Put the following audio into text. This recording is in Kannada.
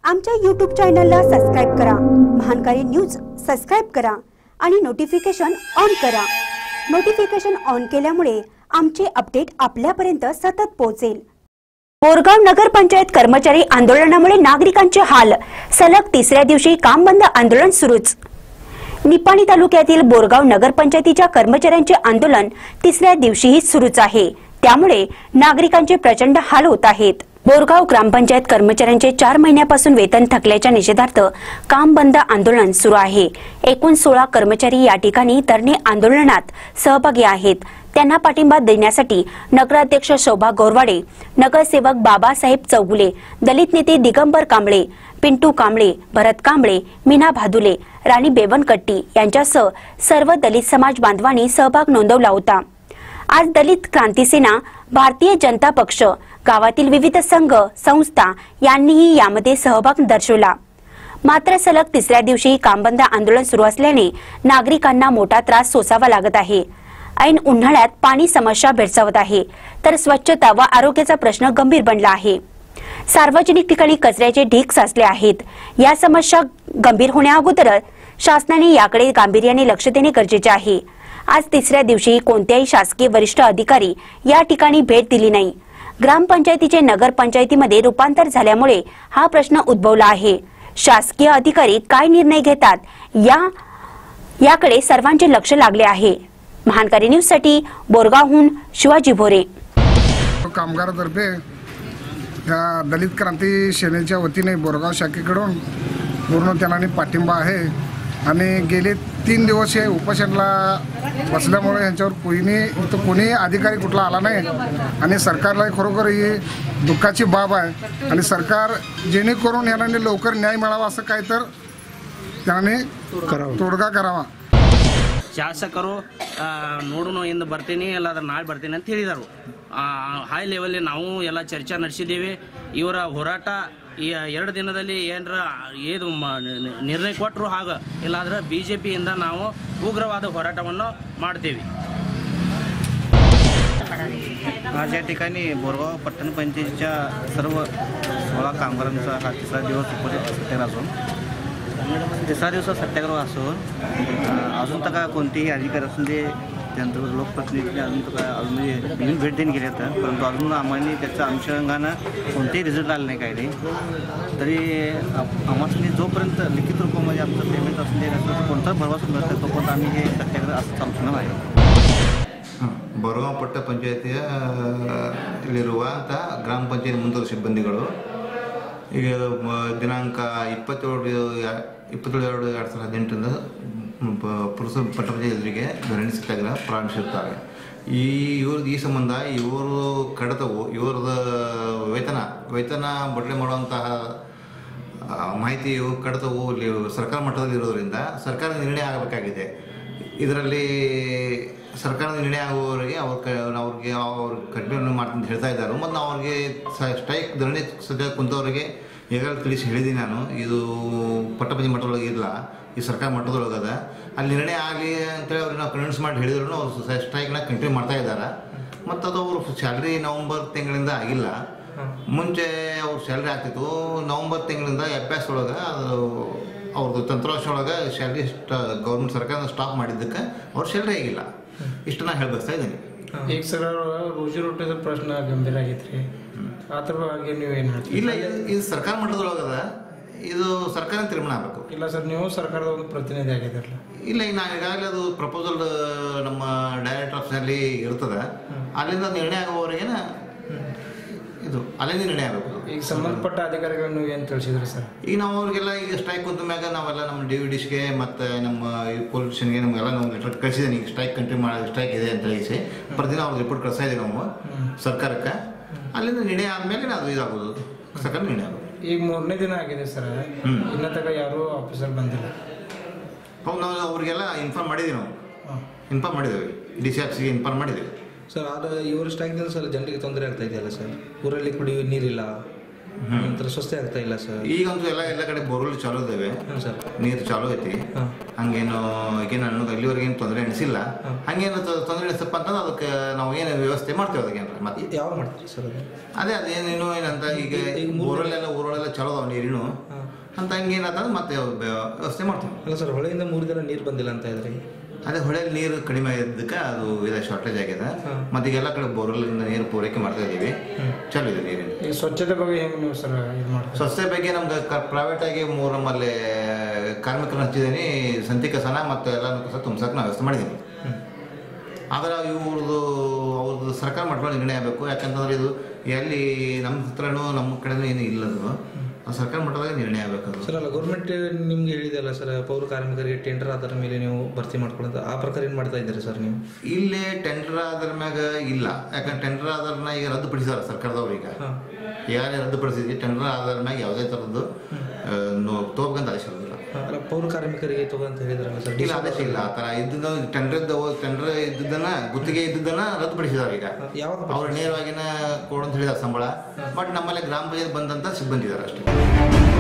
आमच्या YouTube चॅनलला सबस्क्राइब करा, महानकारी न्यूज सबस्क्राइब करा आणि नोटिफिकेशन ऑन करा। नोटिफिकेशन ऑन केल्यामुळे आमचे अपडेट आपल्यापर्यंत सतत पोहोचेल। बोरगाव नगर पंचायत कर्मचारी आंदोलनामुळे नागरिकांचे हाल, सलग तिसऱ्या दिवशी काम बंद आंदोलन सुरूच। निपाणी तालुक्यातील बोरगाव नगर पंचायतीच्या कर्मचाऱ्यांचे आंदोलन तिसऱ्या दिवशीही सुरूच आहे, त्यामुळे नागरिकांचे प्रचंड हाल होत आहेत। बोरगाव ग्रामपंचायत कर्मचाऱ्यांचे 4 महिन्यापासून वेतन थकल्याच्या निषेधार्थ काम बंद आंदोलन सुरू आहे। एकूण 16 कर्मचारी या ठिकाणी धरणे आंदोलनात सहभागी आहेत। त्यांना पाठिंबा देण्यासाठी नगराध्यक्ष शोभा गोरवाडे, नगरसेवक बाबासाहेब चौगुले, दलित नेते दिगंबर कांबळे, पिंटू कांबळे, भरत कांबळे, मीना भादुले, राणी बेवनकट्टी यांच्यासह सर्व दलित समाज बांधवांनी सहभाग नोंदवला होता। आज दलित क्रांती सेना, भारतीय जनता पक्ष, गावातील विविध संघ संस्था यांनीही यामध्ये सहभाग दर्शवला। मात्र सलग तिसऱ्या दिवशी काम बंद आंदोलन सुरू असल्याने नागरिकांना मोठा त्रास सोसावा लागत आहे। ऐन उन्हाळ्यात पाणी समस्या भेडसावत आहे, तर स्वच्छता व आरोग्याचा प्रश्न गंभीर बनला आहे। सार्वजनिक ठिकाणी कचऱ्याचे ढीग साचले आहेत। या समस्या गंभीर होण्याअगोदर शासनाने याकडे गांभीर्याने लक्ष देणे गरजेचे आहे। आज तिसऱ्या दिवशी कोणत्याही शासकीय वरिष्ठ अधिकारी या ठिकाणी भेट दिली नाही। ग्रामपंचायतीचे नगर पंचायतीमध्ये रूपांतर झाल्यामुळे हा प्रश्न उद्भवला आहे। शासकीय अधिकारी काय निर्णय घेतात याकडे सर्वांचे लक्ष लागले आहे। महानकारी न्यूज साठी बोरगावहून शिवाजी भोरे। कामगारातर्फे या दलित क्रांती सेनेच्या वतीने बोरगाव शाखेकडून पूर्ण त्याला पाठिंबा आहे आणि गेले 3 दिवस हे उपोषणाला बसल्यामुळे यांच्यावर कोणी अधिकारी कुठला आला नाही आणि सरकारला खरोखर ही दुःखाची बाब आहे आणि सरकार जेणेकरून यांना लवकर न्याय मिळावा असं काय तर त्याने तोडगा करावा। ಶಾಸಕರು ನೋಡೋಣ ಎಂದು ಬರ್ತೀನಿ ಎಲ್ಲಾದರೂ ನಾಳೆ ಬರ್ತೀನಿ ಅಂತ ಹೇಳಿದರು। ಹೈ ಲೆವೆಲ್ ನಾವು ಎಲ್ಲ ಚರ್ಚೆ ನಡೆಸಿದ್ದೇವೆ। ಇವರ ಹೋರಾಟ ಈ 2 ದಿನದಲ್ಲಿ ಏನರ ಏನು ನಿರ್ಣಯ ಕೊಟ್ಟರು ಹಾಗೆ ಇಲ್ಲಾಂದ್ರೆ ಬಿಜೆಪಿಯಿಂದ ನಾವು ಉಗ್ರವಾದ ಹೋರಾಟವನ್ನು ಮಾಡ್ತೀವಿ। आज या ठिकाणी बोरगाव पट्टण पंचायतीच्या सर्व 16 कामगारांचा हा तिसरा दिवस सत्याग्रह असून तिसरा दिवस सत्याग्रह असून अजून तक कोणतेही अधिकारी असून ते त्यानंतर लोकप्रतिनिधी अजून तक अजून म्हणजे भेट देऊन गेले तर परंतु अजून आम्हाला त्याच्या अनुषंगानं कोणतेही रिझल्ट आले नाही काही तरी आम्हाला जोपर्यंत लिखित रूपामध्ये आमचं पेमेंट असून दे कोणता भरवसा मिळत तोपर्यंत आम्ही हे सत्याग्रह असं चालू ठेवणार आहे। बोरगाव ಪಟ್ಟ ಪಂಚಾಯತಿಯಲ್ಲಿರುವಂಥ ಗ್ರಾಮ ಪಂಚಾಯತ್ ಮುಂದುವರೆದ ಸಿಬ್ಬಂದಿಗಳು ಈಗ ದಿನಾಂಕ 27/2/2018ರಿಂದ ಪುರಸಭೆ ಪಟ್ಟ ಪಂಚಾಯತ್ ಎದುರಿಗೆ ಧರಣಿ ಸತ್ಯಾಗ್ರಹ ಪ್ರಾರಂಭಿಸುತ್ತಾರೆ। ಈ ಸಂಬಂಧ ಇವರು ಕಡತವು ಇವರದ ವೇತನ ಬದಲಿ ಮಾಡುವಂತಹ ಮಾಹಿತಿಯು ಕಡತವು ಸರ್ಕಾರ ಮಟ್ಟದಲ್ಲಿ ಇರೋದರಿಂದ ಸರ್ಕಾರದ ನಿರ್ಣಯ ಆಗಬೇಕಾಗಿದೆ। ಇದರಲ್ಲಿ ಸರ್ಕಾರದ ನಿರ್ಣಯ ಆಗುವವರೆಗೆ ಅವ್ರಿಗೆ ಕಂಟಿನ್ಯೂ ಮಾಡ್ತೀನಿ ಹೇಳ್ತಾ ಇದ್ದಾರೆ ಮತ್ತು ನಾವು ಅವ್ರಿಗೆ ಸ್ಟ್ರೈಕ್ ಧರಣಿ ಸದ್ಯ ಕುಂತವರಿಗೆ ಈಗಾಗಲೇ ತಿಳಿಸಿ ಹೇಳಿದ್ದೀನಿ ನಾನು। ಇದು ಪಟ್ಟಪಂಚಾಯತ್ ಮಟ್ಟದೊಳಗೆ ಇಲ್ಲ, ಈ ಸರ್ಕಾರ ಮಟ್ಟದೊಳಗದ ಅಲ್ಲಿ ನಿರ್ಣಯ ಆಗಲಿ ಅಂತೇಳಿ ಅವ್ರಿಗೆ ನಾವು ಕನ್ವಿನ್ಸ್ ಮಾಡಿ ಹೇಳಿದ್ರು ಅವ್ರು ಸ್ಟ್ರೈಕ್ನ ಕಂಟಿನ್ಯೂ ಮಾಡ್ತಾ ಇದ್ದಾರೆ ಮತ್ತು ಅದು ಅವರು ಸ್ಯಾಲ್ರಿ ನವಂಬರ್ ತಿಂಗಳಿಂದ ಆಗಿಲ್ಲ। ಮುಂಚೆ ಅವ್ರ ಸ್ಯಾಲ್ರಿ ಆಗ್ತಿತ್ತು, ನವಂಬರ್ ತಿಂಗಳಿಂದ FS ಒಳಗೆ ಅದು ಅವ್ರದ್ದು ತಂತ್ರಾಂಶ ಒಳಗೆ ಸ್ಯಾಲ್ರಿ ಗೌರ್ಮೆಂಟ್ ಸರ್ಕಾರ ಸ್ಟಾಪ್ ಮಾಡಿದ್ದಕ್ಕೆ ಅವ್ರ ಸ್ಯಾಲ್ರಿ ಆಗಿಲ್ಲ। ಇಷ್ಟು ನಾ ಹೇಳಬಯಸ್ತಾ ಇದ್ದೀನಿ। ಈಗ ಸರ್ ರೋಜಿ ರೋಟಿದ ಪ್ರಶ್ನೆ ಗಂಭೀರ ಆಗೈತ್ರಿ, ಅದ್ರ ಬಗ್ಗೆ ನೀವೇನು ಹೇಳ್ತೀರಿ? ಇಲ್ಲ, ಇದು ಸರ್ಕಾರ ಮಟ್ಟದೊಳಗದ, ಇದು ಸರ್ಕಾರ ತೀರ್ಮಾನ ಆಗಬೇಕು। ಇಲ್ಲ ಸರ್, ನೀವು ಸರ್ಕಾರದ ಒಂದು ಪ್ರತಿನಿಧಿ ಆಗಿದ್ರಲ್ಲ? ಇಲ್ಲ, ಈಗ ನಾನು ಈಗಾಗಲೇ ಅದು ಪ್ರಪೋಸಲ್ ನಮ್ಮ ಡೈರೆಕ್ಟರ್ ಆಫೀಸಲ್ಲಿ ಇರ್ತದೆ, ಅಲ್ಲಿಂದ ನಿರ್ಣಯ ಆಗುವವರೆಗೇನ ಇದು ಅಲ್ಲಿಂದ ನಿರ್ಣಯ ಆಗಬೇಕು। ಈಗ ಸಂಬಂಧಪಟ್ಟ ಅಧಿಕಾರಿಗಳು ನೀವು ಏನು ತಿಳಿಸಿದ್ರಿ ಸರ್? ಈಗ ನಾವು ಅವ್ರಿಗೆಲ್ಲ ಈಗ ಸ್ಟ್ರೈಕ್ ಕುಂತ ಮ್ಯಾಗ ನಾವೆಲ್ಲ ನಮ್ಮ DVDಸ್ಗೆ ಮತ್ತು ನಮ್ಮ ಪೊಲೀಸ್ ಸ್ಟೇಷನ್ಗೆ ನಮಗೆಲ್ಲ ನಾವು ಲೆಟರ್ ಕಳಿಸಿದ್ದೇನೆ। ಈಗ ಸ್ಟ್ರೈಕ್ ಸ್ಟ್ರೈಕ್ ಇದೆ ಅಂತ ಹೇಳಿಸಿ ಪ್ರತಿದಿನ ಅವ್ರಿಗೆ ರಿಪೋರ್ಟ್ ಕಳಿಸ್ತಾ ಇದ್ದೀವಿ ನಾವು ಸರ್ಕಾರಕ್ಕೆ। ಅಲ್ಲಿಂದ ನಿರ್ಣಯ ಆದಮೇಲೆ ಅದು ಇದಾಗೋದು, ಸರ್ಕಾರ ನಿರ್ಣಯ ಆಗೋದು। ಈಗ 3ನೇ ದಿನ ಆಗಿದೆ ಸರ್, ಇನ್ನೂ ತನಕ ಯಾರೂ ಆಫೀಸರ್ ಬಂದಿಲ್ಲ? ಹೌದು, ನಾವು ಅವ್ರಿಗೆಲ್ಲ ಇನ್ಫಾರ್ಮ್ ಮಾಡಿದ್ದೀವಿ, ನಾವು ಇನ್ಫಾರ್ಮ್ ಮಾಡಿದ್ದೇವೆ, DC ಆಫೀಸಿಗೆ ಇನ್ಫಾರ್ಮ್ ಮಾಡಿದ್ದೇವೆ ಸರ್। ಆದರೆ ಇವರು ಸ್ಟ್ರೈಕ್ನಿಂದ ಸರ್ ಜನರಿಗೆ ತೊಂದರೆ ಆಗ್ತಾ ಇದೆಯಲ್ಲ ಸರ್, ಊರಲ್ಲಿ ಕುಡಿಯುವ ನೀರಿಲ್ಲ, ನಂತರ ಸ್ವಸ್ಥ ಆಗ್ತಾ ಇಲ್ಲ ಸರ್. ಈಗಂತೂ ಎಲ್ಲ ಕಡೆ ಬೋರ್ವೆಲ್ ಚಾಲೂ ಇದ್ದಾವೆ, ನೀರು ಚಾಲೂ ಐತಿ. ಹಂಗೇನು ಈಗೇನು ನನಗೆ ಅಲ್ಲಿವರೆಗೆ ಏನು ತೊಂದರೆ ಎಣಿಸಿಲ್ಲ. ಹಂಗೇನು ತೊಂದರೆ ಎಣಿಸಪ್ಪ ಅಂತಂದ್ರೆ ಅದಕ್ಕೆ ನಾವು ಏನು ವ್ಯವಸ್ಥೆ ಮಾಡ್ತೇವೆ ಅದಕ್ಕೇನು ಮತ್ತೆ ಯಾವಾಗ ಮಾಡ್ತೀರಿ ಸರ್ ಅದು? ಅದೇನೇನು ಏನಂತ ಈಗ ಊರಲ್ಲೆಲ್ಲ ಚಲೋ ಅದಾವ ನೀರಿನು ಅಂತ ಹಂಗೇನಂತಂದ್ರೆ ಮತ್ತೆ ವ್ಯವಸ್ಥೆ ಮಾಡ್ತೀವಿ. ಅಲ್ಲ ಸರ್, ಹೊಳೆಯಿಂದ 3 ದಿನ ನೀರು ಬಂದಿಲ್ಲ ಅಂತ ಇದ್ರಿ. ಅದೇ ಹೊಳೆಯಲ್ಲಿ ನೀರು ಕಡಿಮೆ ಆಗಿದ್ದಕ್ಕೆ ಅದು ಇದೆ, ಶಾರ್ಟೇಜ್ ಆಗಿದೆ. ಮತ್ತೆ ಈಗೆಲ್ಲ ಕಡೆ ಬೋರ್ವೆಲ್ನಿಂದ ನೀರು ಪೂರೈಕೆ ಮಾಡ್ತಾ ಇದ್ದೀವಿ, ಚಲೋ ಇದೆ ನೀರಿನ. ಈ ಸ್ವಚ್ಛತೆ ಬಗ್ಗೆ ಹೆಂಗೆ ನೀವು ಸರ್ ಇದು ಮಾಡ್ತೀವಿ? ಸ್ವಚ್ಛತೆ ಬಗ್ಗೆ ನಮ್ಗೆ ಪ್ರೈವೇಟಾಗಿ 3 ನಮ್ಮಲ್ಲಿ ಕಾರ್ಮಿಕರನ್ನ ಹಚ್ಚಿದ್ದೀನಿ, ಸಂತಿ ಕಸನ ಮತ್ತು ಎಲ್ಲನೂ ಕಸ ತುಂಬಿಸಕ್ಕೆ ನಾವು ವ್ಯವಸ್ಥೆ ಮಾಡಿದ್ದೀನಿ. ಆದರೆ ಅವ್ರದ್ದು ಸರ್ಕಾರ ಮಾಡ್ಕೊಂಡು ನಿರ್ಣಯ ಆಗಬೇಕು. ಯಾಕಂತಂದ್ರೆ ಇದು ಎಲ್ಲಿ ನಮ್ಮ ಹತ್ರನೂ ನಮ್ಮ ಕಡೆನೂ ಏನು ಇಲ್ಲದು, ಸರ್ಕಾರ ಮಟ್ಟದಾಗ ನಿರ್ಣಯ ಆಗಬೇಕು ಸರ್. ಅಲ್ಲ, ಗೌರ್ಮೆಂಟ್ ನಿಮ್ಗೆ ಹೇಳಿದಲ್ಲ ಸರ್, ಪೌರ ಕಾರ್ಮಿಕರಿಗೆ ಟೆಂಡರ್ ಆಧಾರ ಮೇಲೆ ನೀವು ಭರ್ತಿ ಮಾಡ್ಕೊಳ್ಳೋದು, ಆ ಪ್ರಕಾರ ಏನು ಮಾಡ್ತಾ ಇದ್ದೀರಿ ಸರ್ ನೀವು? ಇಲ್ಲೇ ಟೆಂಡರ್ ಆಧಾರ ಮ್ಯಾಗ ಇಲ್ಲ. ಯಾಕಂದ್ರೆ ಟೆಂಡರ್ ಆಧಾರನ ಈಗ ರದ್ದುಪಡಿಸಿದಾರೆ ಸರ್ಕಾರದವ್ರು. ಈಗಾಗಲೇ ರದ್ದುಪಡಿಸಿದ್ವಿ. ಟೆಂಡರ್ ಆಧಾರ ಮ್ಯಾಗ ಯಾವುದೇ ಥರದ್ದು ತಗೋಬೇಕಂತ ಆದೇಶ ಇರೋದಿಲ್ಲ. ಅಲ್ಲ, ಪೌರ ಕಾರ್ಮಿಕರಿಗೆ ತಗೋಂತ ಹೇಳಿದ್ರಲ್ಲ ಸರ್? ಇಲ್ಲ, ಆದೇಶ ಇಲ್ಲ. ಆ ಥರ ಇದ್ದದ್ದು ಟೆಂಡರ್ ಇದ್ದದನ್ನ ಗುತ್ತಿಗೆ ಇದ್ದದನ್ನ ರದ್ದುಪಡಿಸಿದಾರೆ. ಈಗ ಅವ್ರು ನೇರವಾಗಿನ ಕೊಡು ಅಂತ ಹೇಳಿದಾರೆ ಸಂಬಳ. ಬಟ್ ನಮ್ಮಲ್ಲಿ ಗ್ರಾಮ ಪಂಚಾಯತ್ ಬಂದಂತ ಸಿಬ್ಬಂದಿ ಇದ್ದಾರೆ ಅಷ್ಟೇ.